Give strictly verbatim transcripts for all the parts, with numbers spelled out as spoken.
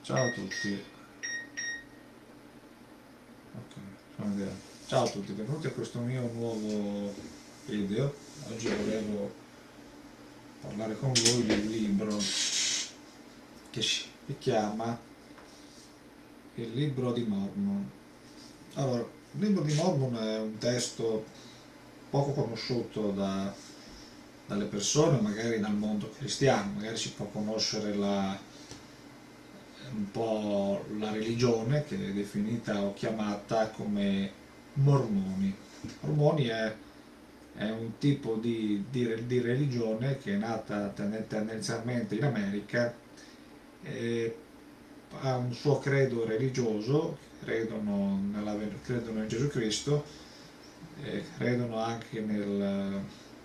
Ciao a tutti. Ok, sono via. Ciao a tutti, benvenuti a questo mio nuovo video. Oggi volevo parlare con voi di un libro che si chiama Il libro di Mormon. Allora, il libro di Mormon è un testo poco conosciuto da, dalle persone, magari dal mondo cristiano, magari si può conoscere la, un po' la religione che è definita o chiamata come mormoni. Mormoni è, è un tipo di, di, di religione che è nata tendenzialmente in America e ha un suo credo religioso, credono, nella, credono in Gesù Cristo, e credono anche nel,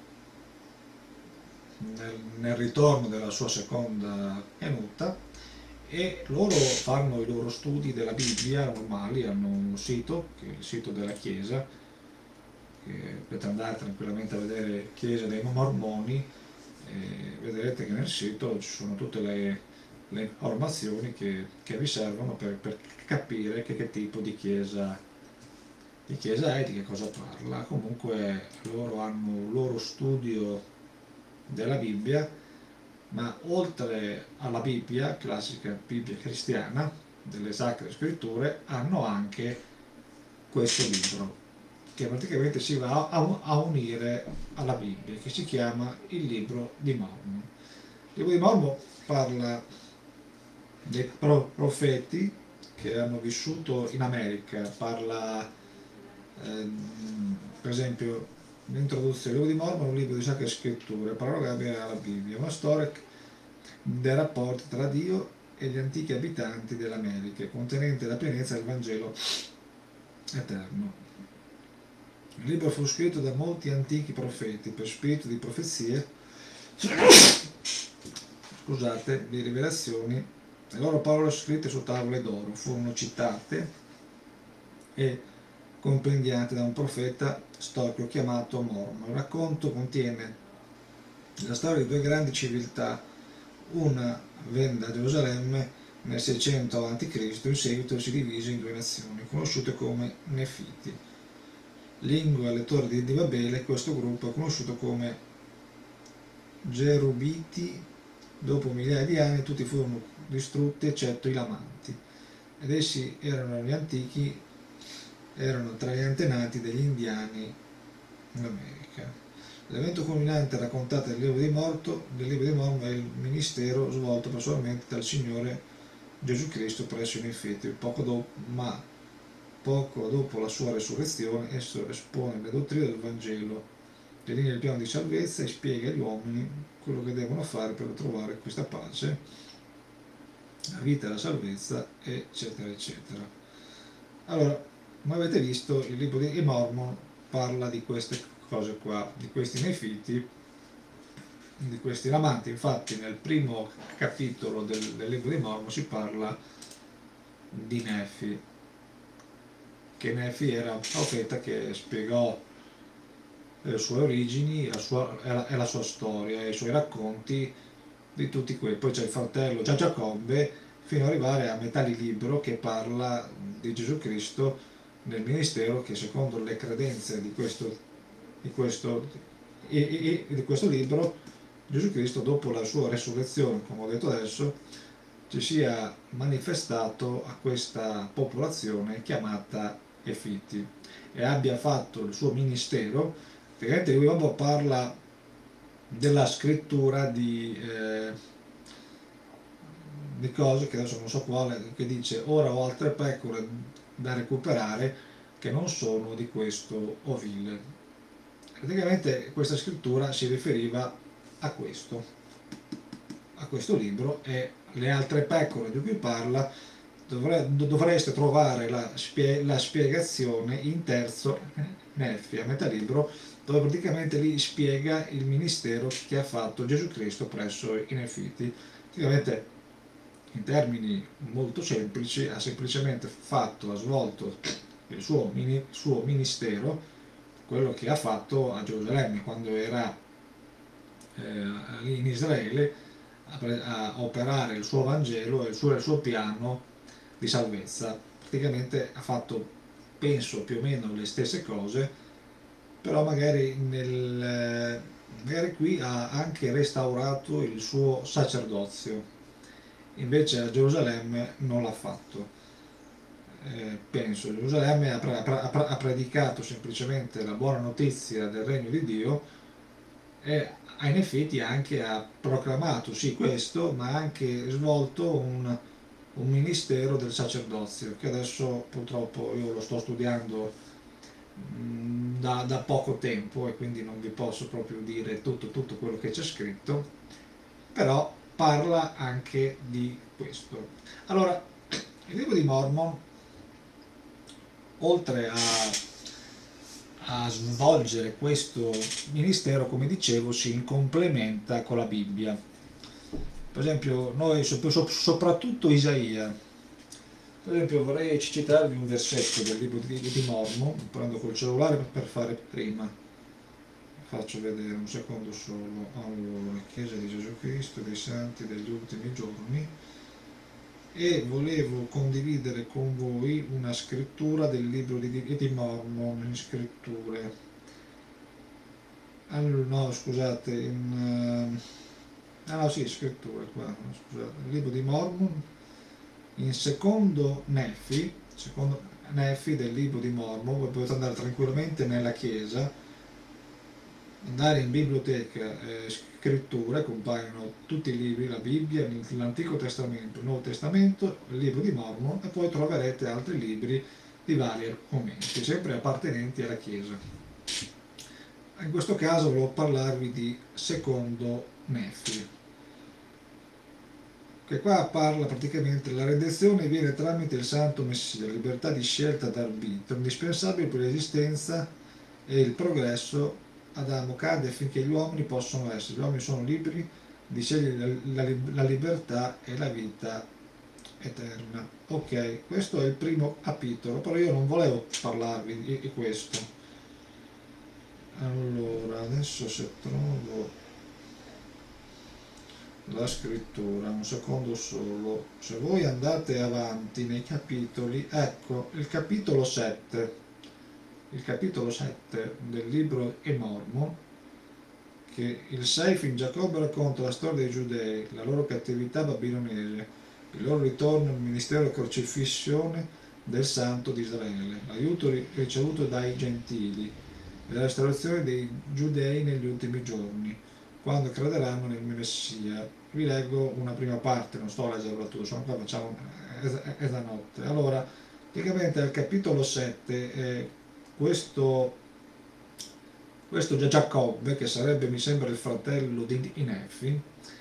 nel, nel ritorno della sua seconda venuta, e loro fanno i loro studi della Bibbia normali, hanno un sito, che è il sito della Chiesa, che potete andare tranquillamente a vedere Chiesa dei Mormoni, e vedrete che nel sito ci sono tutte le, le informazioni che, che vi servono per, per capire che, che tipo di chiesa, di chiesa è, di che cosa parla. Comunque loro hanno un loro studio della Bibbia, ma oltre alla Bibbia, classica Bibbia cristiana, delle Sacre Scritture, hanno anche questo libro, che praticamente si va a, a unire alla Bibbia, che si chiama il Libro di Mormon. Il Libro di Mormon parla dei profeti che hanno vissuto in America, parla ehm, per esempio l'introduzione del Libro di Mormon, un libro di Sacre Scritture, paragone alla Bibbia, una storia dei rapporti tra Dio e gli antichi abitanti dell'America, contenente la pienezza del Vangelo eterno. Il libro fu scritto da molti antichi profeti per spirito di profezie, scusate, di rivelazioni. Le loro parole scritte su tavole d'oro furono citate e compendiate da un profeta storico chiamato Mormon. Il racconto contiene la storia di due grandi civiltà. Una venne da Gerusalemme nel seicento avanti Cristo, in seguito si divise in due nazioni, conosciute come Nefiti. Lingua alle torri di Babele, questo gruppo è conosciuto come Gerubiti. Dopo migliaia di anni tutti furono distrutti eccetto i Lamanti, ed essi erano gli antichi, erano tra gli antenati degli indiani in America. L'evento culminante raccontato nel libro di Morto, del libro di Mormon, è il ministero svolto personalmente dal Signore Gesù Cristo presso i Nefiti. Poco dopo, ma poco dopo la sua resurrezione, esso espone le dottrine del Vangelo, delinea il piano di salvezza e spiega agli uomini quello che devono fare per trovare questa pace, la vita e la salvezza, eccetera, eccetera. Allora, come avete visto, il libro di Mormon parla di queste cose qua, di questi Nefiti, di questi Lamanti. Infatti nel primo capitolo del, del libro di Mormon si parla di Nefi, che Nefi era un profeta che spiegò le sue origini la sua, e, la, e la sua storia, i suoi racconti di tutti quelli. Poi c'è il fratello Giacobbe, fino ad arrivare a metà di libro che parla di Gesù Cristo nel ministero, che secondo le credenze di questo, di questo, e, e, e di questo libro, Gesù Cristo dopo la sua resurrezione, come ho detto adesso, ci sia manifestato a questa popolazione chiamata Efiti e abbia fatto il suo ministero. Praticamente lui parla della scrittura di, eh, di cose che adesso non so quale, che dice: ora ho altre pecore da recuperare che non sono di questo ovile. Praticamente questa scrittura si riferiva a questo, a questo libro, e le altre pecore di cui parla dovre, dovreste trovare la, spie, la spiegazione in terzo Nefi, a metà libro, dove praticamente lì spiega il ministero che ha fatto Gesù Cristo presso i Nefiti. Praticamente, in termini molto semplici, ha semplicemente fatto, ha svolto il suo, il suo ministero, quello che ha fatto a Gerusalemme quando era eh, in Israele, a, a operare il suo Vangelo e il suo, il suo piano di salvezza. Praticamente ha fatto, penso, più o meno le stesse cose, però magari, nel, magari qui ha anche restaurato il suo sacerdozio, invece a Gerusalemme non l'ha fatto. Eh, penso, Gerusalemme ha, ha, ha predicato semplicemente la buona notizia del regno di Dio e in effetti anche ha proclamato sì questo, ma ha anche svolto un, un ministero del sacerdozio che adesso purtroppo io lo sto studiando mh, da, da poco tempo e quindi non vi posso proprio dire tutto, tutto quello che c'è scritto, però parla anche di questo. Allora, il libro di Mormon, oltre a, a svolgere questo ministero, come dicevo, si complementa con la Bibbia. Per esempio, noi, soprattutto Isaia, per esempio vorrei citarvi un versetto del libro di, di Mormon, prendo col cellulare per fare prima, faccio vedere un secondo solo. Allora, Chiesa di Gesù Cristo, dei Santi degli ultimi giorni, e volevo condividere con voi una scrittura del libro di, di Mormon in scritture. Allora, no, scusate, in, uh, ah no, sì, scritture qua, no, scusate, il libro di Mormon, in secondo Nefi, secondo Nefi del libro di Mormon, voi potete andare tranquillamente nella chiesa, andare in biblioteca, eh, scritture, compaiono tutti i libri, la Bibbia, l'Antico Testamento, il Nuovo Testamento, il libro di Mormon, e poi troverete altri libri di vari argomenti, sempre appartenenti alla chiesa. In questo caso volevo parlarvi di secondo Nefi, che qua parla praticamente la redenzione viene tramite il santo Messia, libertà di scelta d'arbitrio, indispensabile per l'esistenza e il progresso. Adamo cade affinché gli uomini possano essere, gli uomini sono liberi di scegliere la, la, la libertà e la vita eterna. Ok, questo è il primo capitolo, però io non volevo parlarvi di, di questo. Allora, adesso se trovo la scrittura, un secondo solo, se voi andate avanti nei capitoli, ecco il capitolo sette, il capitolo sette del libro di Mormon, che il sei in Giacobbe racconta la storia dei Giudei, la loro cattività babilonese, il loro ritorno al ministero e crocifissione del Santo di Israele, l'aiuto ricevuto dai gentili e la restaurazione dei Giudei negli ultimi giorni, quando crederanno nel Messia. Vi leggo una prima parte, non sto a leggerla tutta, sono qua, facciamo esanotte. Allora, praticamente al capitolo sette, eh, questo, questo Giacobbe, che sarebbe, mi sembra, il fratello di Nefi,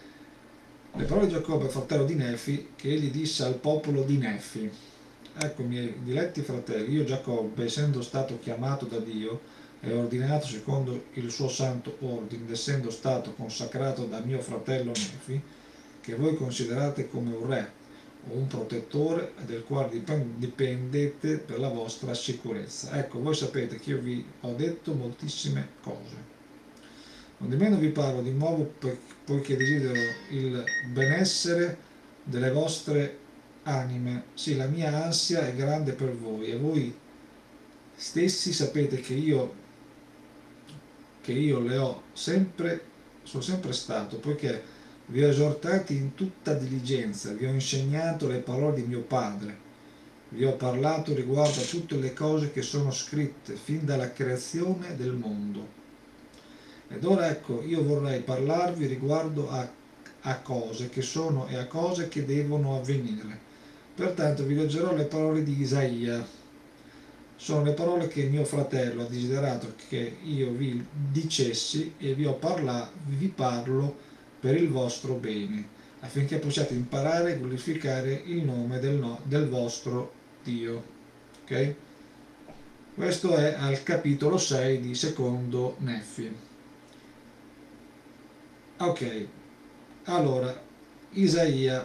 le parole di Giacobbe, fratello di Nefi, che egli disse al popolo di Nefi: ecco, miei diletti fratelli, io Giacobbe, essendo stato chiamato da Dio e ordinato secondo il suo santo ordine, essendo stato consacrato da mio fratello Nefi, che voi considerate come un re o un protettore del quale dipendete per la vostra sicurezza. Ecco, voi sapete che io vi ho detto moltissime cose. Nondimeno vi parlo di nuovo poiché desidero il benessere delle vostre anime. Sì, la mia ansia è grande per voi e voi stessi sapete che io che io le ho sempre, sono sempre stato, poiché vi ho esortati in tutta diligenza, vi ho insegnato le parole di mio Padre, vi ho parlato riguardo a tutte le cose che sono scritte fin dalla creazione del mondo. Ed ora ecco, io vorrei parlarvi riguardo a, a cose che sono e a cose che devono avvenire. Pertanto vi leggerò le parole di Isaia. Sono le parole che mio fratello ha desiderato che io vi dicessi e vi, ho parla, vi parlo per il vostro bene, affinché possiate imparare e glorificare il nome del, no, del vostro Dio. Ok? Questo è al capitolo sei di secondo Nefi. Ok, allora, Isaia,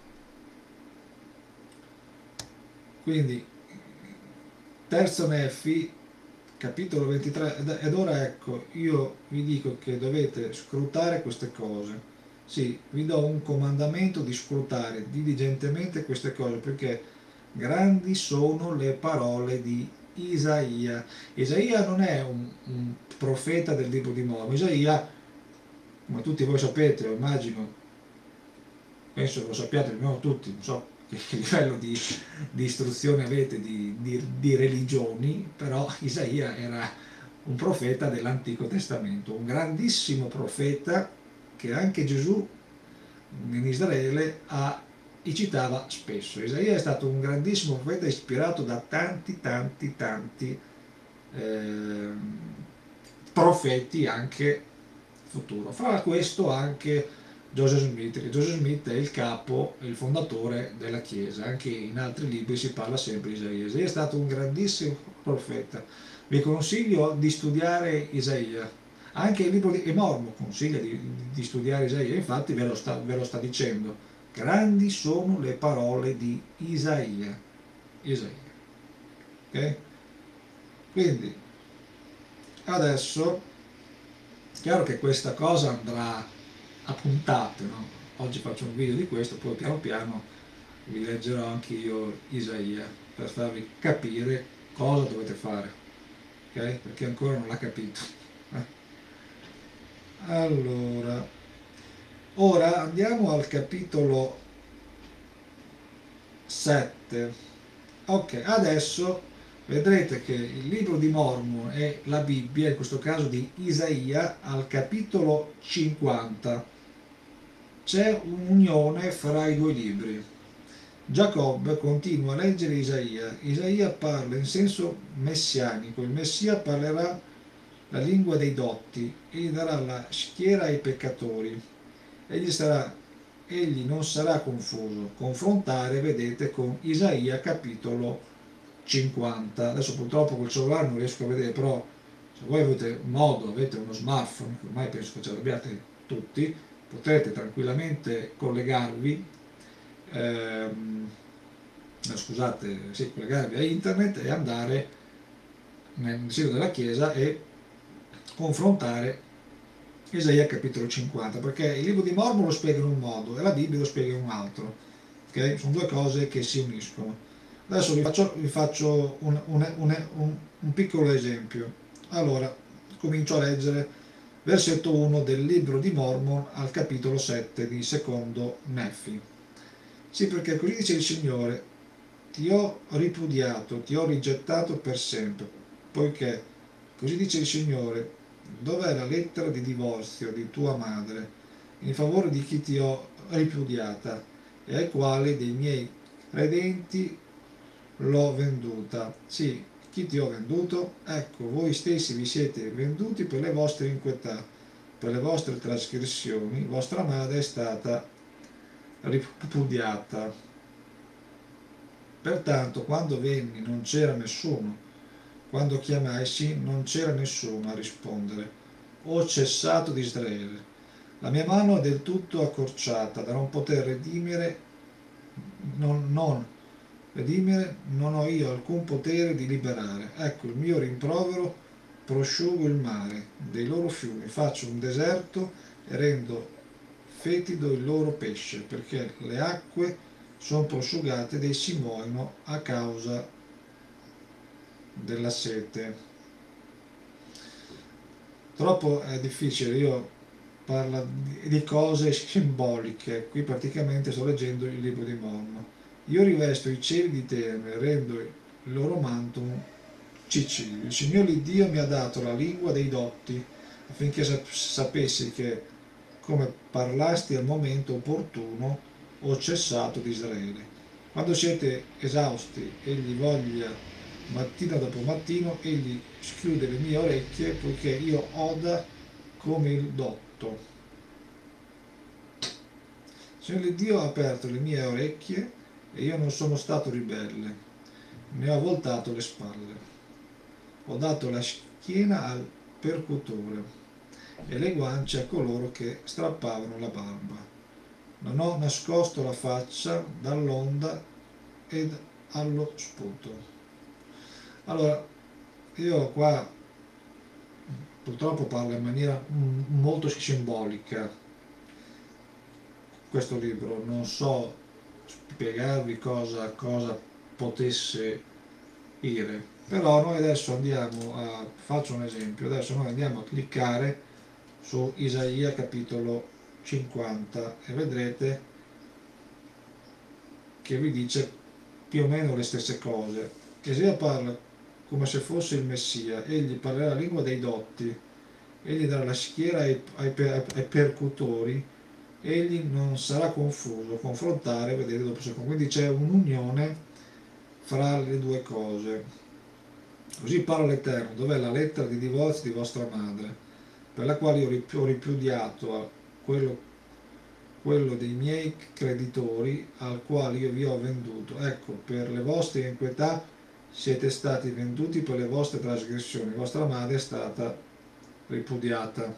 quindi terzo Nefi, capitolo ventitré, ed ora ecco, io vi dico che dovete scrutare queste cose, sì, vi do un comandamento di scrutare diligentemente queste cose, perché grandi sono le parole di Isaia. Isaia non è un, un profeta del libro di Mormon. Isaia, come tutti voi sapete, o immagino, penso che lo sappiate almeno tutti, non so che, che livello di, di istruzione avete di, di, di religioni, però Isaia era un profeta dell'Antico Testamento, un grandissimo profeta che anche Gesù in Israele ha, li citava spesso. Isaia è stato un grandissimo profeta ispirato da tanti, tanti, tanti eh, profeti anche futuro. Fra questo anche Joseph Smith, che Joseph Smith è il capo, il fondatore della Chiesa. Anche in altri libri si parla sempre di Isaia. Isaia è stato un grandissimo profeta. Vi consiglio di studiare Isaia. Anche il libro di Mormon consiglia di, di studiare Isaia, infatti ve lo, sta, ve lo sta dicendo. Grandi sono le parole di Isaia. Isaia. Ok? Quindi adesso chiaro che questa cosa andrà a puntate, no? Oggi faccio un video di questo, poi piano piano vi leggerò anche io Isaia per farvi capire cosa dovete fare, ok? Perché ancora non l'ha capito. Allora, ora andiamo al capitolo sette. Ok, adesso vedrete che il libro di Mormon e la Bibbia, in questo caso di Isaia, al capitolo cinquanta c'è un'unione fra i due libri. Giacobbe continua a leggere Isaia. Isaia parla in senso messianico. Il Messia parlerà la lingua dei dotti e darà la schiera ai peccatori. Egli, sarà, egli non sarà confuso. Confrontare, vedete, con Isaia capitolo cinquanta. Adesso purtroppo col cellulare non riesco a vedere, però se voi avete modo, avete uno smartphone, che ormai penso che ce l'abbiate tutti, potrete tranquillamente collegarvi ehm, scusate, sì, collegarvi a internet e andare nel sito della Chiesa e confrontare Isaia capitolo cinquanta, perché il libro di Mormon lo spiega in un modo e la Bibbia lo spiega in un altro, ok? Sono due cose che si uniscono. Adesso vi faccio, vi faccio un, un, un, un, un piccolo esempio. Allora, comincio a leggere versetto uno del libro di Mormon al capitolo sette di secondo Nefi. Sì, perché così dice il Signore: ti ho ripudiato, ti ho rigettato per sempre, poiché, così dice il Signore, dov'è la lettera di divorzio di tua madre, in favore di chi ti ho ripudiata, e ai quali dei miei credenti l'ho venduta? Sì, chi ti ho venduto? Ecco, voi stessi vi siete venduti per le vostre iniquità, per le vostre trasgressioni, vostra madre è stata ripudiata. Pertanto, quando venni non c'era nessuno, quando chiamai sì, non c'era nessuno a rispondere. Ho cessato di Israele. La mia mano è del tutto accorciata da non poter redimere, non, non redimere, non ho io alcun potere di liberare. Ecco il mio rimprovero, prosciugo il mare dei loro fiumi, faccio un deserto e rendo fetido il loro pesce, perché le acque sono prosciugate ed essi muoiono a causa della sete. Troppo è difficile, io parlo di cose simboliche, qui praticamente sto leggendo il libro di Mormon. Io rivesto i cieli di tenebre, rendo il loro manto un ciciglio. Il Signore Dio mi ha dato la lingua dei dotti, affinché sapessi che, come parlasti al momento opportuno, ho cessato di Israele. Quando siete esausti, egli voglia mattino dopo mattino, egli schiude le mie orecchie, poiché io oda come il dotto. Il Signore Dio ha aperto le mie orecchie e io non sono stato ribelle, ne ho voltato le spalle. Ho dato la schiena al percutore e le guance a coloro che strappavano la barba. Non ho nascosto la faccia dall'onda ed allo sputo. Allora, io qua purtroppo parlo in maniera molto simbolica. questo libro, non so spiegarvi cosa, cosa potesse dire, però noi adesso andiamo a, faccio un esempio, adesso noi andiamo a cliccare su Isaia capitolo cinquanta e vedrete che vi dice più o meno le stesse cose. Isaia parla come se fosse il Messia, egli parlerà la lingua dei dotti, egli darà la schiera ai, ai, ai percutori, egli non sarà confuso, confrontare, vedete dopo secondo, quindi c'è un'unione fra le due cose. Così parla l'Eterno, dov'è la lettera di divorzio di vostra madre, per la quale io ho ripudiato quello, quello dei miei creditori, al quale io vi ho venduto. Ecco, per le vostre iniquità siete stati venduti, per le vostre trasgressioni vostra madre è stata ripudiata.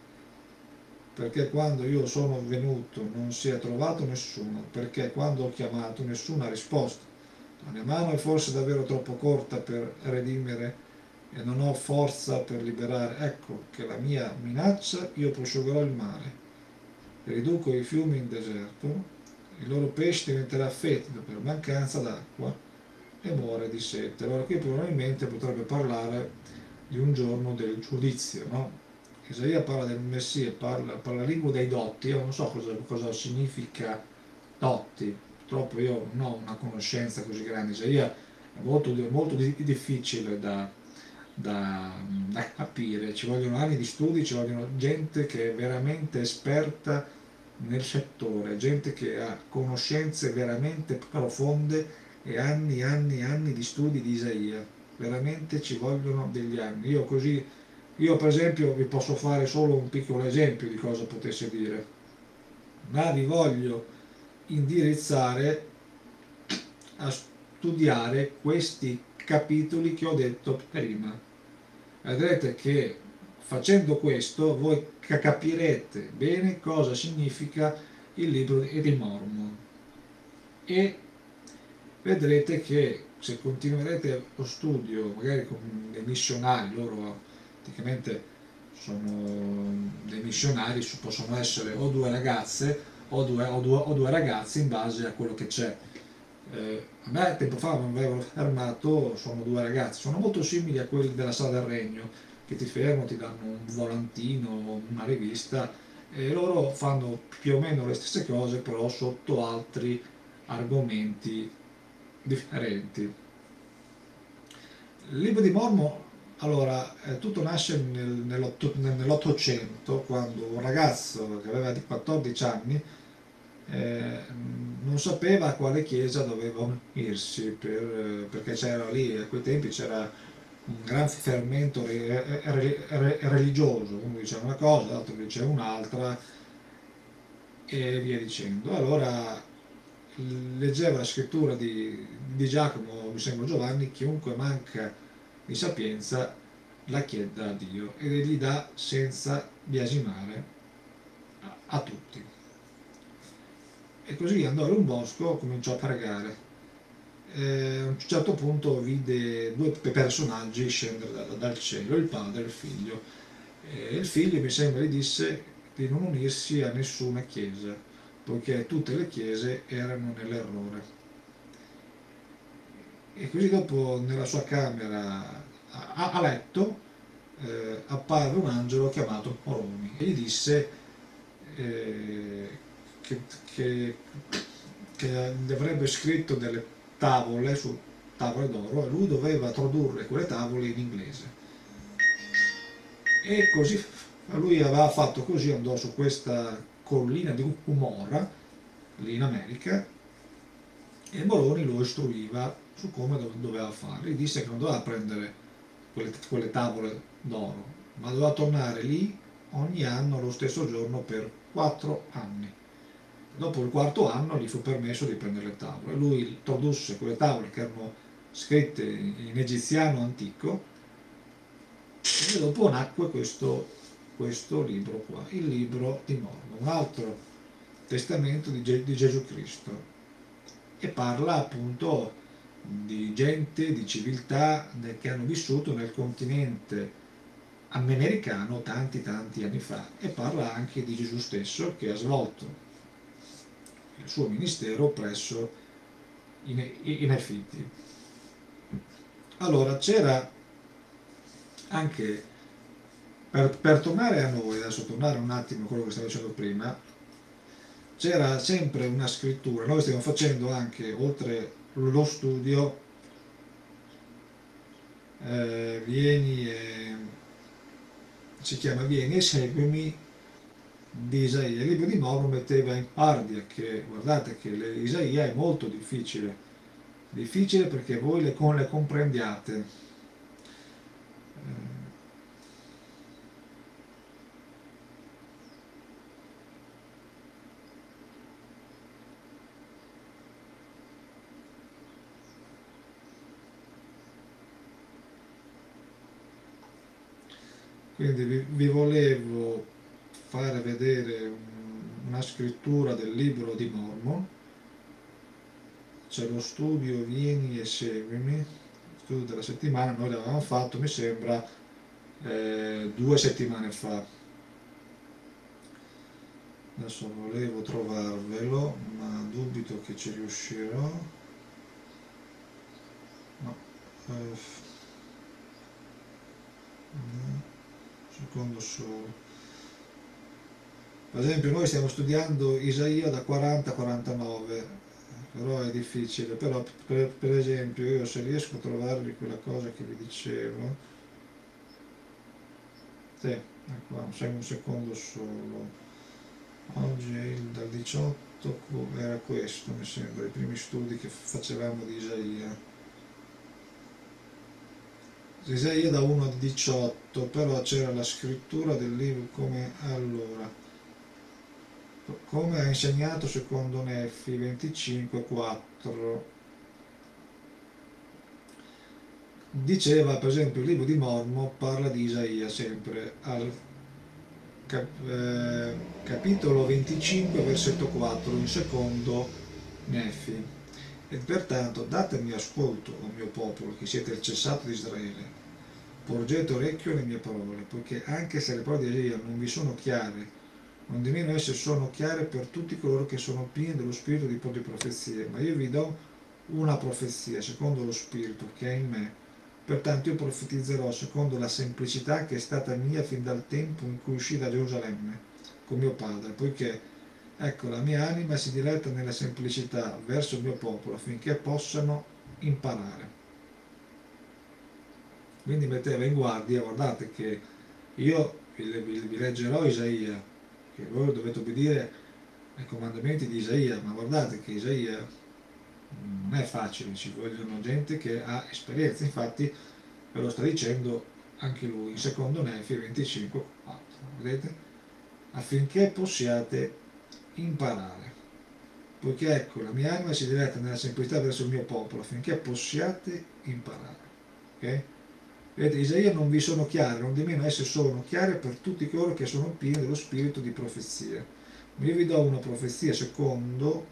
Perché quando io sono venuto non si è trovato nessuno, perché quando ho chiamato nessuno ha risposto. La mia mano è forse davvero troppo corta per redimere e non ho forza per liberare. Ecco che la mia minaccia, io prosciugherò il mare, riduco i fiumi in deserto, il loro pesce diventerà fetido per mancanza d'acqua e muore di sete. Allora qui probabilmente potrebbe parlare di un giorno del giudizio, no? Isaia parla del Messia, parla, parla la lingua dei dotti, io non so cosa, cosa significa dotti, purtroppo io non ho una conoscenza così grande, Isaia è molto, molto difficile da, da, da capire, ci vogliono anni di studi, ci vogliono gente che è veramente esperta nel settore, gente che ha conoscenze veramente profonde e anni e anni e anni di studi di Isaia, veramente ci vogliono degli anni. Io così, io per esempio vi posso fare solo un piccolo esempio di cosa potesse dire, ma vi voglio indirizzare a studiare questi capitoli che ho detto prima. Vedrete che facendo questo voi capirete bene cosa significa il libro di Mormon e vedrete che se continuerete lo studio magari con dei missionari, loro praticamente sono dei missionari, possono essere o due ragazze o due, o due, o due ragazzi in base a quello che c'è. Eh, a me tempo fa mi avevano fermato, sono due ragazzi, sono molto simili a quelli della Sala del Regno, che ti fermano, ti danno un volantino, una rivista, e loro fanno più o meno le stesse cose, però sotto altri argomenti differenti. Il libro di Mormon, allora, eh, tutto nasce nel, nell'Ottocento, quando un ragazzo che aveva quattordici anni eh, non sapeva a quale chiesa doveva unirsi, per, perché c'era lì, a quei tempi c'era un gran fermento re, re, re, religioso, uno diceva una cosa, l'altro diceva un'altra e via dicendo. Allora leggeva la scrittura di, di Giacomo, mi sembra Giovanni, chiunque manca di sapienza la chieda a Dio e gli dà senza biasimare a, a tutti. E così andò in un bosco, cominciò a pregare. E a un certo punto vide due personaggi scendere da, dal cielo, il padre e il figlio. E il figlio, mi sembra, gli disse di non unirsi a nessuna chiesa, poiché tutte le chiese erano nell'errore. E così dopo nella sua camera a, a letto eh, apparve un angelo chiamato Moroni e gli disse eh, che, che, che gli avrebbe scritto delle tavole su tavole d'oro e lui doveva tradurre quelle tavole in inglese. E così lui aveva fatto così, andò su questa collina di Cumorra lì in America e Moroni lo istruiva su come doveva fare. Gli disse che non doveva prendere quelle, quelle tavole d'oro, ma doveva tornare lì ogni anno lo stesso giorno per quattro anni. Dopo il quarto anno gli fu permesso di prendere le tavole. Lui tradusse quelle tavole che erano scritte in egiziano antico e dopo nacque questo, questo libro qua, il libro di Mormon, un altro testamento di, Ge- di Gesù Cristo, e parla appunto di gente, di civiltà che hanno vissuto nel continente americano tanti tanti anni fa, e parla anche di Gesù stesso che ha svolto il suo ministero presso i, Ne- i Nefiti. Allora c'era anche, per, per tornare a noi, adesso tornare un attimo a quello che stavo dicendo prima, c'era sempre una scrittura, noi stiamo facendo anche, oltre lo studio, eh, vieni e, si chiama Vieni e seguimi di Isaia. Il libro di Moro metteva in guardia che, guardate che le- Isaia è molto difficile, difficile perché voi le, con le comprendiate. Eh, quindi vi, vi volevo fare vedere un- una scrittura del libro di Mormon. C'è lo studio Vieni e seguimi, studio della settimana, noi l'avevamo fatto mi sembra eh, due settimane fa. Adesso volevo trovarvelo, ma dubito che ci riuscirò. No, eh, un secondo solo. Per esempio noi stiamo studiando Isaia da quaranta a quarantanove, però è difficile, però per, per esempio io se riesco a trovarvi quella cosa che vi dicevo, sì, ecco, un sec- un secondo solo. Oggi è il, dal diciotto, era questo mi sembra, i primi studi che facevamo di Isaia. Isaia da uno a diciotto, però c'era la scrittura del libro come allora, come ha insegnato secondo Neffi venticinque quattro. Diceva per esempio il libro di Mormo parla di Isaia sempre al cap- eh, capitolo venticinque versetto quattro in secondo Neffi. E pertanto datemi ascolto, o mio popolo, che siete il cessato di Israele, porgete orecchio alle mie parole, poiché anche se le parole di Isaia non vi sono chiare, non di meno esse sono chiare per tutti coloro che sono pieni dello spirito di proprie profezie, ma io vi do una profezia secondo lo spirito che è in me. Pertanto io profetizzerò secondo la semplicità che è stata mia fin dal tempo in cui uscì da Gerusalemme con mio padre, poiché ecco la mia anima si diletta nella semplicità verso il mio popolo affinché possano imparare. Quindi metteva in guardia, guardate che io vi, vi, vi leggerò Isaia, che voi dovete obbedire ai comandamenti di Isaia, ma guardate che Isaia non è facile, ci vogliono gente che ha esperienza, infatti ve lo sta dicendo anche lui, in secondo Nefi venticinque quattro, vedete? Affinché possiate imparare, poiché ecco la mia anima si diretta nella semplicità verso il mio popolo, affinché possiate imparare. Ok? Vedete, Isaia non vi sono chiare, non di meno esse sono chiare per tutti coloro che sono pieni dello spirito di profezia. Ma io vi do una profezia secondo,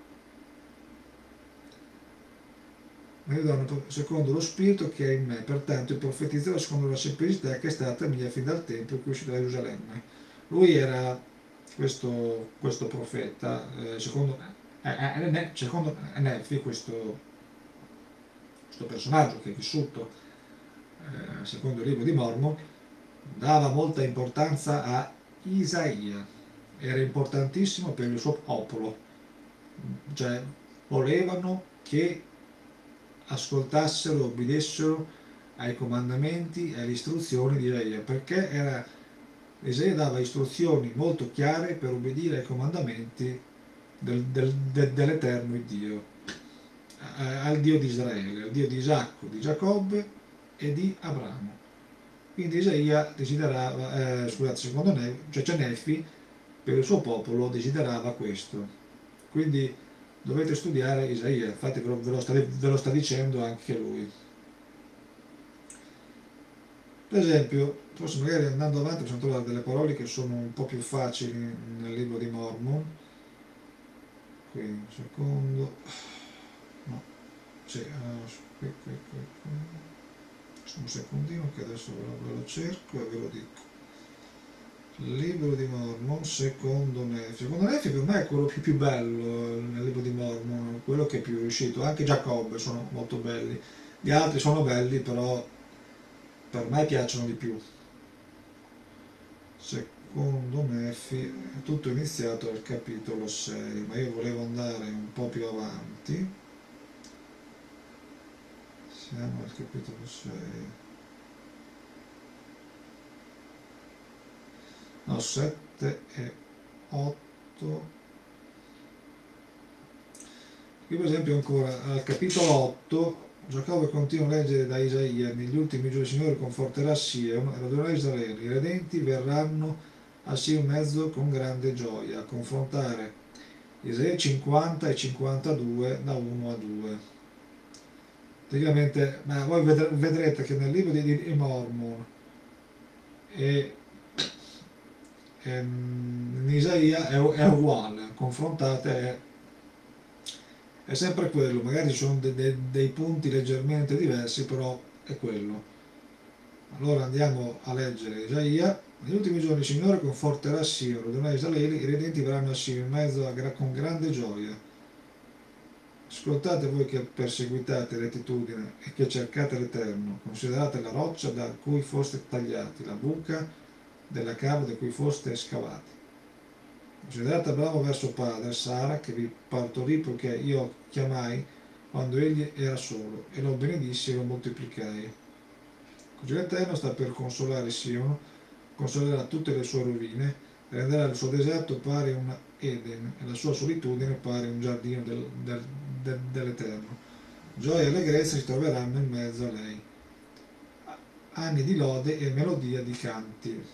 ma io do una, secondo lo spirito che è in me, pertanto io profetizzerò secondo la semplicità che è stata mia fin dal tempo in cui uscì da Gerusalemme. Lui era questo, questo profeta, eh, secondo, eh, eh, secondo Nefi, questo, questo personaggio che è vissuto eh, secondo il libro di Mormon, dava molta importanza a Isaia, era importantissimo per il suo popolo, cioè volevano che ascoltassero, obbedissero ai comandamenti e alle istruzioni di Isaia, perché era, Isaia dava istruzioni molto chiare per obbedire ai comandamenti del, del, de, dell'Eterno Dio, al Dio di Israele, al Dio di Isacco, di Giacobbe e di Abramo. Quindi Isaia desiderava, eh, scusate, secondo me, cioè Nefi, per il suo popolo desiderava questo. Quindi dovete studiare Isaia, infatti ve lo, ve lo, sta, ve lo sta dicendo anche lui. Per esempio, forse magari andando avanti possiamo trovare delle parole che sono un po' più facili nel libro di Mormon. Qui, un secondo. No, sì, uh, qui, qui, qui, qui. Un secondino che adesso ve lo, ve lo cerco e ve lo dico. Libro di Mormon, secondo Nefi. Secondo Nefi per me è quello più, più bello nel libro di Mormon, quello che è più riuscito. Anche Giacobbe sono molto belli. Gli altri sono belli, però per me piacciono di più. Secondo Nefi è tutto iniziato al capitolo sei, ma io volevo andare un po' più avanti. Siamo al capitolo sei. No, sette e otto. Qui per esempio ancora al capitolo otto Giacobbe continua a leggere da Isaia: negli ultimi giorni il Signore conforterà Sion e radunarà Israele, i redenti verranno a Sion in mezzo con grande gioia, a confrontare Isaia cinquanta e cinquantadue da uno a due. Praticamente, ma voi vedrete che nel libro di, di Mormon e, e in Isaia è, è uguale, confrontate è è sempre quello, magari ci sono de, de, dei punti leggermente diversi, però è quello. Allora andiamo a leggere Isaia. Negli ultimi giorni il Signore conforterà Sion, radunare Israele, i redenti verranno a Sion in mezzo a, con grande gioia. Ascoltate voi che perseguitate rettitudine e che cercate l'Eterno, considerate la roccia da cui foste tagliati, la buca della cava da cui foste scavati. Considerate Abramo verso padre, Sara che vi partorì poiché io chiamai quando egli era solo e lo benedissi e lo moltiplicai. Così l'Eterno sta per consolare Sion, consolerà tutte le sue rovine, renderà il suo deserto pari un Eden e la sua solitudine pari un giardino del, del, del, dell'Eterno. Gioia e allegrezza si troveranno in mezzo a lei. Anni di lode e melodia di canti.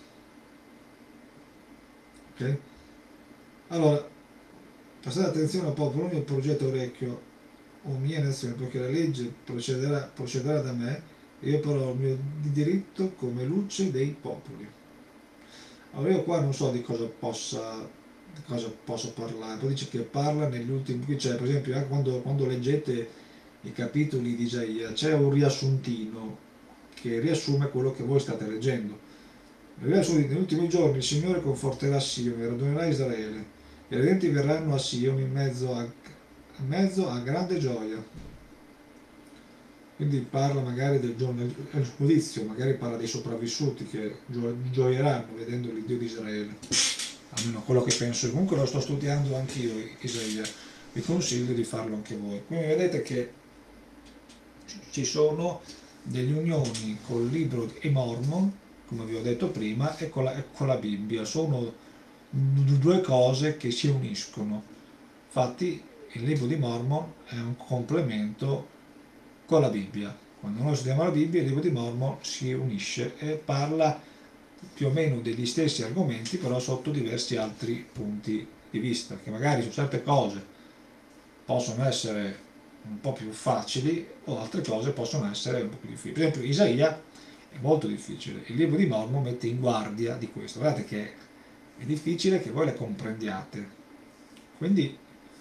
Ok? Allora, prestate attenzione al popolo mio, progetto orecchio o mia nazione, perché la legge procederà, procederà da me e io però il mio diritto come luce dei popoli. Allora io qua non so di cosa possa, di cosa posso parlare, poi dice che parla negli ultimi, qui c'è per esempio anche quando, quando leggete i capitoli di Isaia c'è un riassuntino che riassume quello che voi state leggendo. Negli ultimi giorni il Signore conforterà Sion e radunerà Israele. I redenti verranno a Sion in mezzo a, in mezzo a grande gioia. Quindi parla magari del giorno del giudizio, magari parla dei sopravvissuti che gioieranno vedendo l'Iddio di Israele. Almeno quello che penso. Comunque lo sto studiando anch'io, Isaia. Vi consiglio di farlo anche voi. Quindi vedete che ci sono delle unioni col libro di Mormon, come vi ho detto prima, e con la, e con la Bibbia. Sono due cose che si uniscono. Infatti il libro di Mormon è un complemento con la Bibbia. Quando noi studiamo la Bibbia, il libro di Mormon si unisce e parla più o meno degli stessi argomenti, però sotto diversi altri punti di vista, che magari su certe cose possono essere un po' più facili o altre cose possono essere un po' più difficili. Per esempio Isaia è molto difficile, il libro di Mormon mette in guardia di questo, guardate che è difficile che voi le comprendiate, quindi,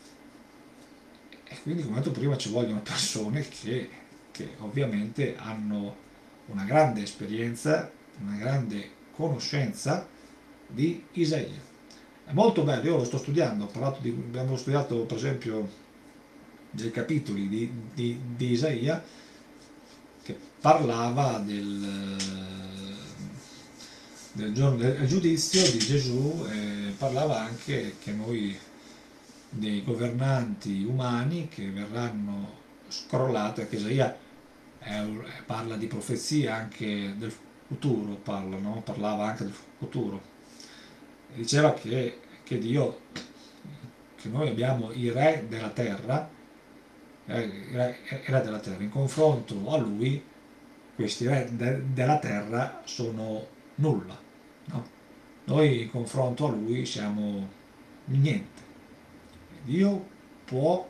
e quindi come ho detto prima ci vogliono persone che, che ovviamente hanno una grande esperienza, una grande conoscenza di Isaia. È molto bello, io lo sto studiando, ho parlato di, abbiamo studiato per esempio dei capitoli di, di, di Isaia che parlava del, del giorno del giudizio di Gesù e parlava anche che noi dei governanti umani che verranno scrollati, perché Isaia è, parla di profezia anche del futuro, parla, no? Parlava anche del futuro e diceva che, che Dio, che noi abbiamo i re della terra, era della terra, in confronto a lui questi re de della terra sono nulla, no? Noi in confronto a lui siamo niente. Dio può,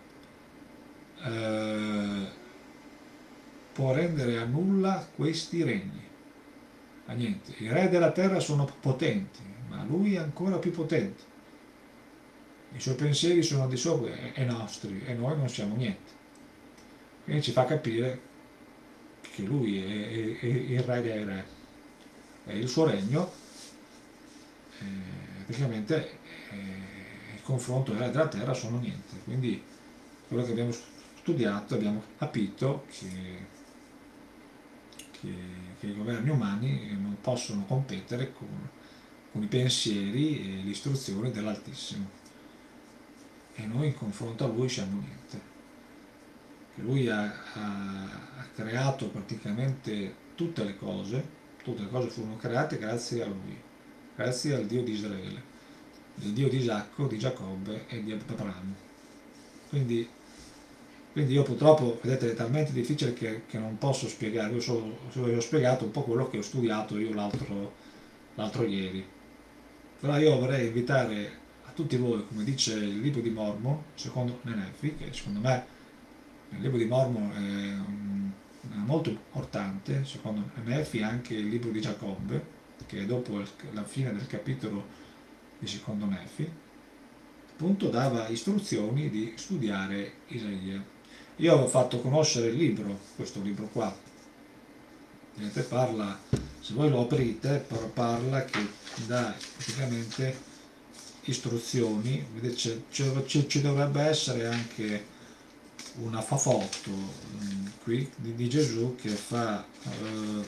eh, può rendere a nulla questi regni, a niente. I re della terra sono potenti, ma lui è ancora più potente. I suoi pensieri sono al di sopra e nostri e noi non siamo niente. Quindi ci fa capire che lui è, è, è il re dei re e il suo regno eh, praticamente eh, il confronto della, della Terra sono niente. Quindi quello che abbiamo studiato, abbiamo capito che, che, che i governi umani non possono competere con, con i pensieri e le istruzioni dell'Altissimo, e noi in confronto a lui siamo niente. Che lui ha, ha, ha creato praticamente tutte le cose, tutte le cose furono create grazie a lui, grazie al Dio di Israele, il Dio di Isacco, di Giacobbe e di Abramo. Quindi, quindi io purtroppo, vedete, è talmente difficile che, che non posso spiegare. Io solo, solo ho spiegato un po' quello che ho studiato io l'altro, l'altro ieri. Però io vorrei invitare a tutti voi, come dice il libro di Mormon, secondo Nenefi, che secondo me il libro di Mormon è, un- è molto importante, secondo Nefi anche il libro di Giacobbe, che è dopo il- la fine del capitolo di secondo Nefi, appunto dava istruzioni di studiare Isaia. Io avevo fatto conoscere il libro, questo libro qua, vedete, parla, se voi lo aprite, par- parla che dà praticamente istruzioni, vedete, c'è- c'è- ci ci dovrebbe essere anche una fa foto mm, qui di, di Gesù che fa, eh,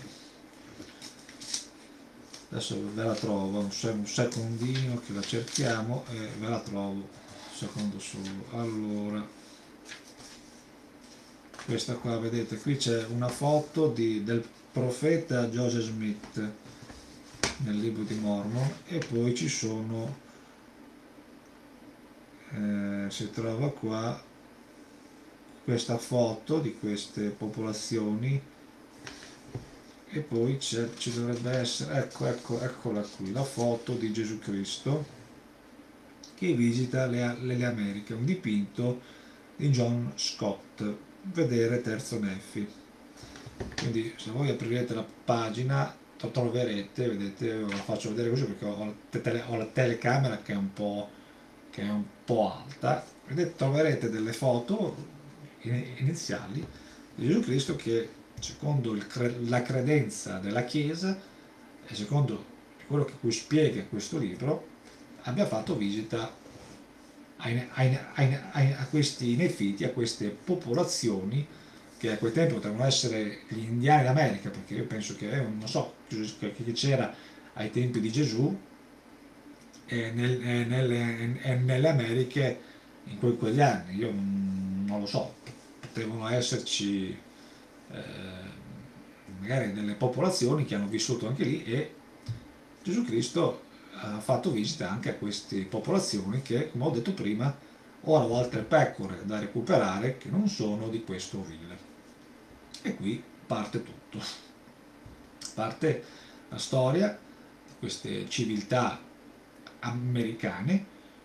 adesso ve la trovo, un, se- un secondino che la cerchiamo e ve la trovo, un secondo solo. Allora, questa qua, vedete, qui c'è una foto di, del profeta Joseph Smith nel libro di Mormon, e poi ci sono, eh, si trova qua questa foto di queste popolazioni, e poi c'è, ci dovrebbe essere, ecco, ecco, eccola qui, la foto di Gesù Cristo che visita le, le Americhe, un dipinto di John Scott, vedere Terzo Neffi. Quindi se voi aprirete la pagina troverete, vedete, ve la faccio vedere così perché ho la, tele, ho la telecamera che è un po', che è un po' alta, vedete, troverete delle foto iniziali di Gesù Cristo che, secondo il, la credenza della Chiesa e secondo quello che cui spiega questo libro, abbia fatto visita ai, ai, ai, a questi nefiti, a queste popolazioni che a quel tempo potevano essere gli indiani d'America, perché io penso che, eh, non so, che c'era ai tempi di Gesù e, nel, e nelle, e nelle Americhe in quei, quegli anni, io non, non lo so, potevano esserci eh, magari delle popolazioni che hanno vissuto anche lì, e Gesù Cristo ha fatto visita anche a queste popolazioni che, come ho detto prima, ho altre pecore da recuperare che non sono di questo ovile. E qui parte tutto, parte la storia di queste civiltà americane,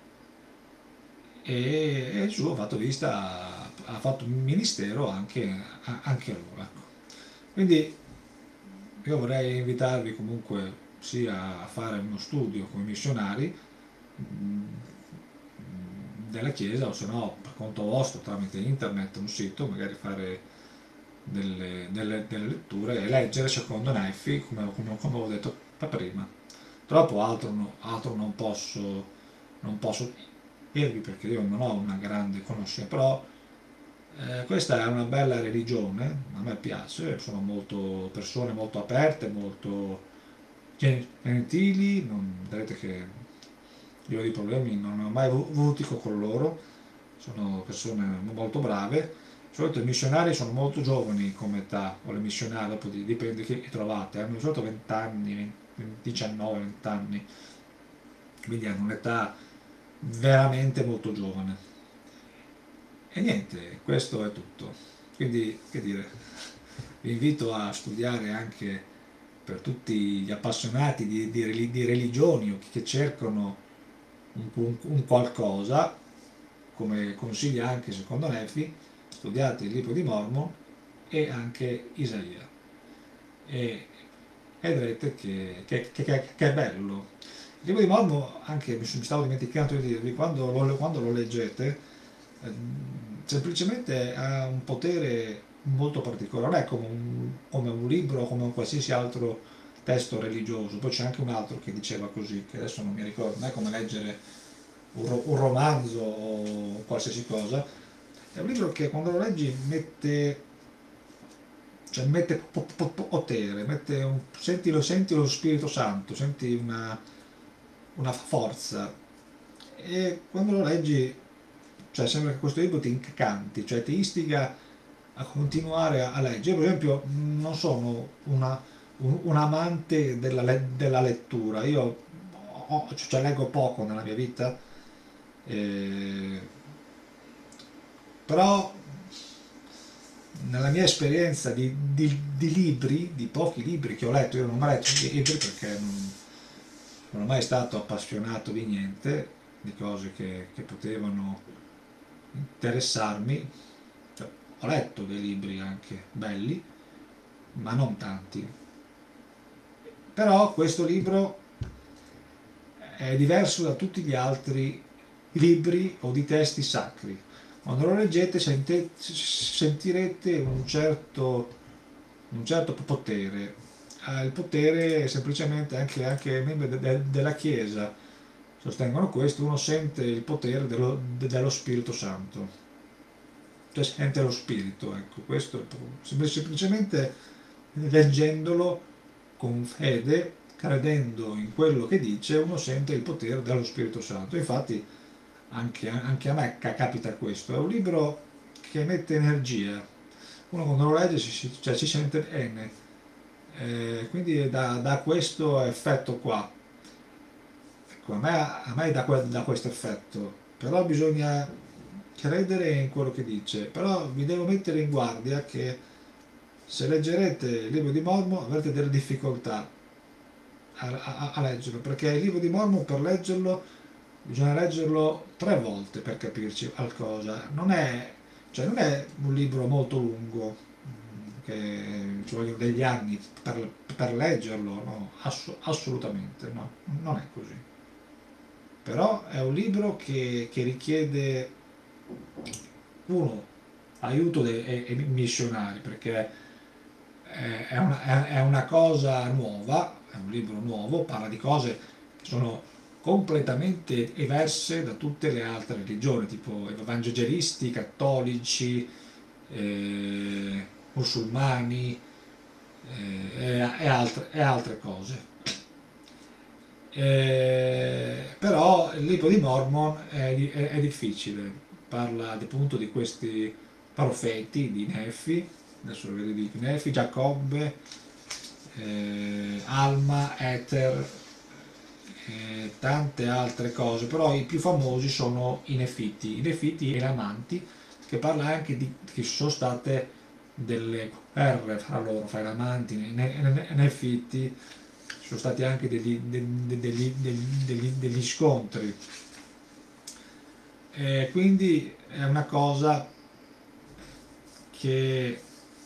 e, e Gesù ha fatto visita, ha fatto un ministero anche, anche a loro. Ecco. Quindi io vorrei invitarvi comunque sia a fare uno studio come missionari mh, della Chiesa, o se no per conto vostro tramite internet, un sito, magari fare delle, delle, delle letture e leggere secondo Neffi, come, come, come ho detto prima. Troppo altro, no, altro non posso, non posso dirvi perché io non ho una grande conoscenza, però eh, questa è una bella religione, a me piace, sono molto persone molto aperte, molto gentili, non, vedete che io di problemi non ne ho mai avuti con loro, sono persone molto brave. Di solito i missionari sono molto giovani come età, o le missionarie, dopo dipende chi trovate, hanno di solito venti anni, diciannove venti anni, quindi hanno un'età veramente molto giovane. E niente, questo è tutto. Quindi, che dire, vi invito a studiare anche per tutti gli appassionati di, di, di religioni o che cercano un, un, un qualcosa, come consiglia anche secondo Nefi, studiate il libro di Mormon e anche Isaia, e vedrete che, che, che, che è bello. Il libro di Mormon, anche mi stavo dimenticando di dirvi, quando lo, quando lo leggete, eh, semplicemente ha un potere molto particolare, non è come un, come un libro, come un qualsiasi altro testo religioso. Poi c'è anche un altro che diceva così, che adesso non mi ricordo, non è come leggere un, ro- un romanzo o qualsiasi cosa, è un libro che quando lo leggi mette, cioè mette po- po- po- potere, mette un, senti, lo, senti lo Spirito Santo, senti una, una forza, e quando lo leggi, cioè sembra che questo libro ti incanti, cioè ti istiga a continuare a, a leggere. Io, per esempio, non sono una, un, un amante della, le- della lettura, io ho- cioè, leggo poco nella mia vita, eh, però nella mia esperienza di, di- di libri, di pochi libri che ho letto, io non ho mai letto libri perché non sono mai stato appassionato di niente, di cose che, che potevano interessarmi. Cioè, ho letto dei libri anche belli, ma non tanti. Però questo libro è diverso da tutti gli altri libri o di testi sacri. Quando lo leggete sente- sentirete un certo, un certo potere. Eh, il potere semplicemente, anche, anche i membri de- de- della Chiesa sostengono questo, uno sente il potere dello, de- dello Spirito Santo, cioè sente lo Spirito, ecco, questo è il po- sempl- semplicemente leggendolo con fede, credendo in quello che dice, uno sente il potere dello Spirito Santo. Infatti anche, anche a me ca- capita questo, è un libro che mette energia, uno quando lo legge si, si- cioè, si sente bene. Eh, quindi da, da questo effetto qua. Ecco, a me, a me dà, que- dà questo effetto, però bisogna credere in quello che dice, però vi devo mettere in guardia che se leggerete il libro di Mormon avrete delle difficoltà a, a- a leggerlo, perché il libro di Mormon, per leggerlo bisogna leggerlo tre volte per capirci qualcosa. Non è, cioè non è un libro molto lungo, mm, che ci vogliono degli anni per, per leggerlo, no, Ass- assolutamente no, non è così. Però è un libro che, che richiede, uno, aiuto dei e- e missionari, perché è è una, è- è una cosa nuova, è un libro nuovo, parla di cose che sono completamente diverse da tutte le altre religioni, tipo evangelisti, cattolici, eh, musulmani, eh, e, e altre, e altre cose. Eh, però il libro di Mormon è, di- è- è difficile, parla appunto di questi profeti, di Nefi, adesso lo vedo di Nefi, Giacobbe, eh, Alma, Ether e tante altre cose, però i più famosi sono i Nefiti, i Nefiti e gli Amanti, che parla anche di che ci sono state delle guerre fra loro, fra i Amanti e i Ne- Ne- Nefiti, ci sono stati anche degli, de- degli- degli- degli- degli scontri. E quindi è una cosa che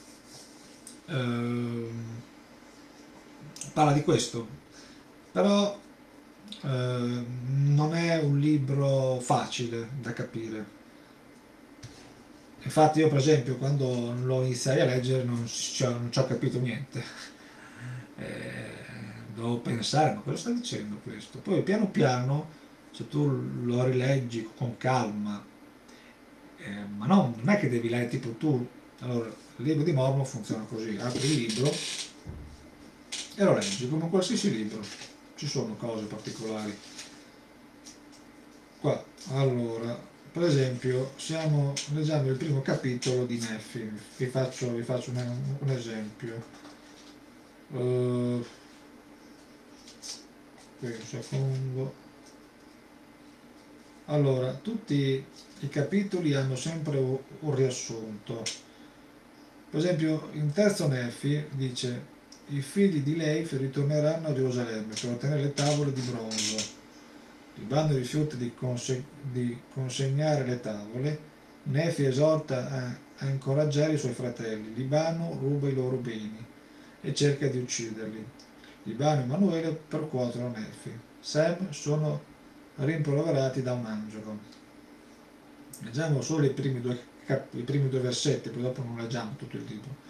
ehm, parla di questo, però eh, non è un libro facile da capire. Infatti io, per esempio, quando lo iniziai a leggere non ci ho, non ci ho capito niente. Eh, Dovevo pensare, ma cosa sta dicendo questo? Poi piano piano, se tu lo rileggi con calma, eh, ma non, non è che devi leggere tipo tu. Allora, il libro di Mormon funziona così: apri il libro e lo leggi come qualsiasi libro, ci sono cose particolari. Qua, allora, per esempio, stiamo leggendo il primo capitolo di Neffi, vi faccio, vi faccio un, un esempio. Uh, un secondo. Allora, tutti i capitoli hanno sempre un, un riassunto. Per esempio, in terzo Neffi dice: i figli di Leif ritorneranno a Gerusalemme per ottenere le tavole di bronzo. Libano rifiuta di, conse- di consegnare le tavole. Nefi esorta a, a incoraggiare i suoi fratelli. Libano ruba i loro beni e cerca di ucciderli. Libano e Emanuele percuotono Nefi. Sem sono rimproverati da un angelo. Leggiamo solo i primi due, cap- i primi due versetti, poi dopo non leggiamo tutto il libro.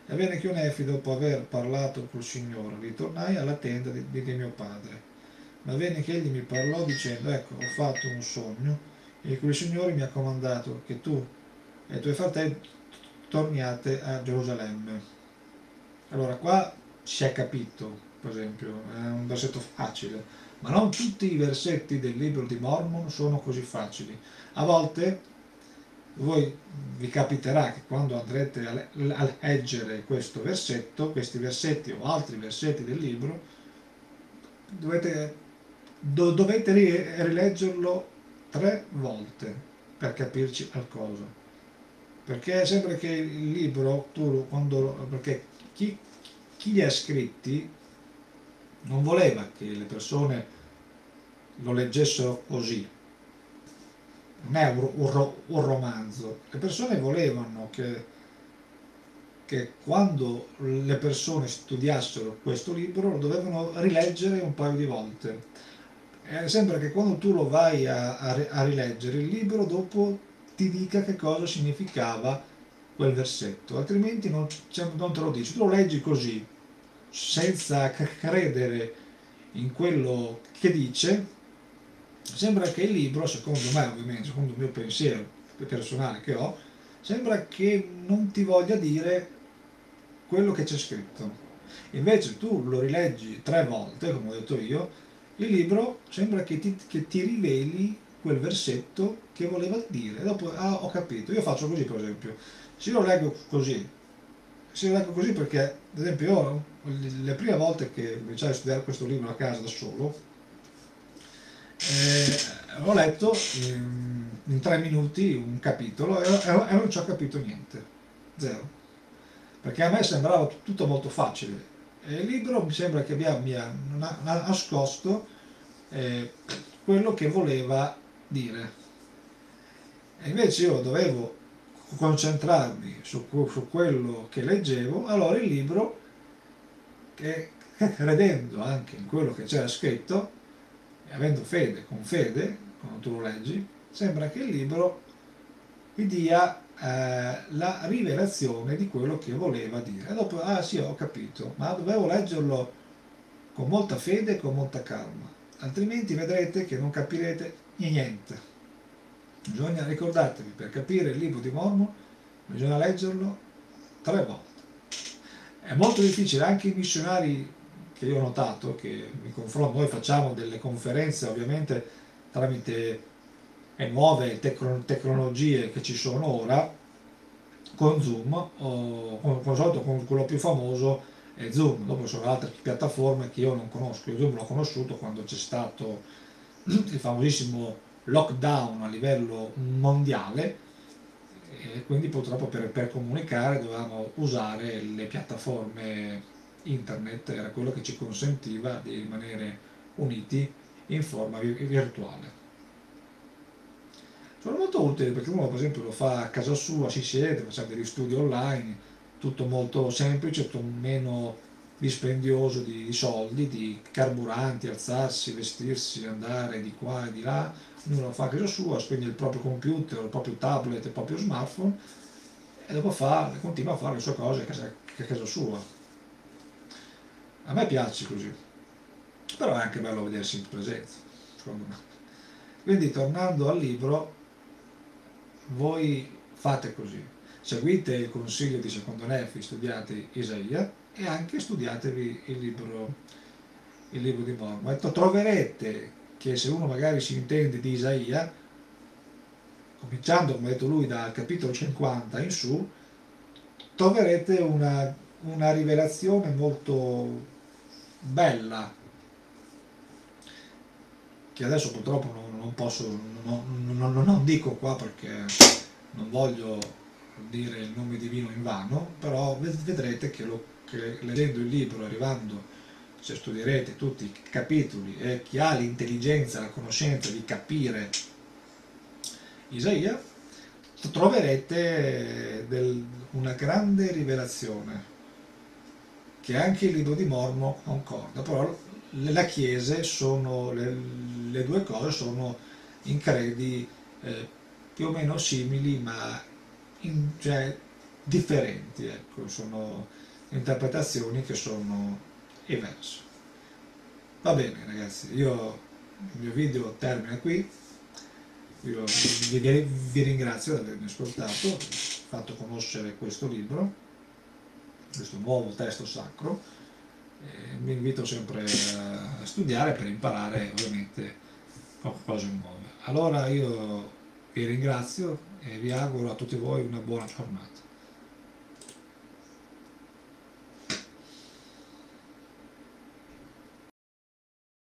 E avvenne che un Efi, dopo aver parlato col Signore, ritornai alla tenda di, di mio padre. Ma avvenne che egli mi parlò dicendo: ecco, ho fatto un sogno, in cui il Signore mi ha comandato che tu e i tuoi fratelli torniate a Gerusalemme. Allora qua si è capito, per esempio, è un versetto facile, ma non tutti i versetti del libro di Mormon sono così facili. A volte voi vi capiterà che quando andrete a, le- a leggere questo versetto, questi versetti o altri versetti del libro, dovete, do- dovete ri- rileggerlo tre volte per capirci qualcosa. Perché sembra che il libro, tu quando, perché chi, chi li ha scritti non voleva che le persone lo leggessero così, non è un, un ro- un romanzo, le persone volevano che, che quando le persone studiassero questo libro lo dovevano rileggere un paio di volte. E sembra che quando tu lo vai a, a, a rileggere il libro dopo ti dica che cosa significava quel versetto, altrimenti non, cioè, non te lo dici, tu lo leggi così, senza credere in quello che dice. Sembra che il libro, secondo me ovviamente, secondo il mio pensiero personale che ho, sembra che non ti voglia dire quello che c'è scritto. Invece tu lo rileggi tre volte, come ho detto io, il libro sembra che ti, che ti riveli quel versetto che voleva dire. E dopo, ah, ho capito, io faccio così per esempio, se io lo leggo così, se lo leggo così perché, ad esempio, io le prime volte che cominciai a studiare questo libro a casa da solo, eh, ho letto in, in tre minuti un capitolo e, e- e non ci ho capito niente, zero, perché a me sembrava tutto molto facile e il libro mi sembra che abbia, mi ha nascosto eh, quello che voleva dire, e invece io dovevo concentrarmi su, su quello che leggevo. Allora il libro, che credendo anche in quello che c'era scritto e avendo fede, con fede, quando tu lo leggi, sembra che il libro ti dia eh, la rivelazione di quello che voleva dire. E dopo, ah sì, ho capito, ma dovevo leggerlo con molta fede e con molta calma, altrimenti vedrete che non capirete niente. Bisogna, ricordatevi, per capire il libro di Mormon bisogna leggerlo tre volte. È molto difficile, anche i missionari che io ho notato, che mi confronto, noi facciamo delle conferenze ovviamente tramite le nuove tecno- tecnologie che ci sono ora, con Zoom, o con, con, solito con quello più famoso è Zoom, dopo ci sono altre piattaforme che io non conosco. Io Zoom l'ho conosciuto quando c'è stato il famosissimo lockdown a livello mondiale, e quindi purtroppo per, per comunicare dovevamo usare le piattaforme internet, era quello che ci consentiva di rimanere uniti in forma virtuale. Sono molto utili perché uno per esempio lo fa a casa sua, si siede, facciamo degli studi online, tutto molto semplice, tutto meno dispendioso di soldi, di carburanti, alzarsi, vestirsi, andare di qua e di là. Ognuno lo fa a casa sua, spegne il proprio computer, il proprio tablet, il proprio smartphone e dopo fa, continua a fare le sue cose a casa, a casa sua. A me piace così, però è anche bello vedersi in presenza, secondo me. Quindi tornando al libro, voi fate così, seguite il consiglio di secondo Nefi, studiate Isaia e anche studiatevi il libro, il libro di Mormon. E troverete che se uno magari si intende di Isaia, cominciando come ha detto lui dal capitolo cinquanta in su, troverete una, una rivelazione molto bella, che adesso purtroppo non, non posso, non, non, non, non dico qua perché non voglio dire il nome divino in vano, però vedrete che, lo, che leggendo il libro, arrivando, se studierete tutti i capitoli e chi ha l'intelligenza, la conoscenza di capire Isaia, troverete del, una grande rivelazione che anche il libro di Mormon concorda, però le chiese sono, le, le due cose sono in credi eh, più o meno simili, ma in, cioè, differenti, ecco, sono interpretazioni che sono diverse. Va bene ragazzi, io il mio video termina qui, io vi, vi ringrazio di avermi ascoltato, fatto conoscere questo libro, questo nuovo testo sacro, e vi invito sempre a studiare per imparare ovviamente cose nuove. Allora io vi ringrazio e vi auguro a tutti voi una buona giornata.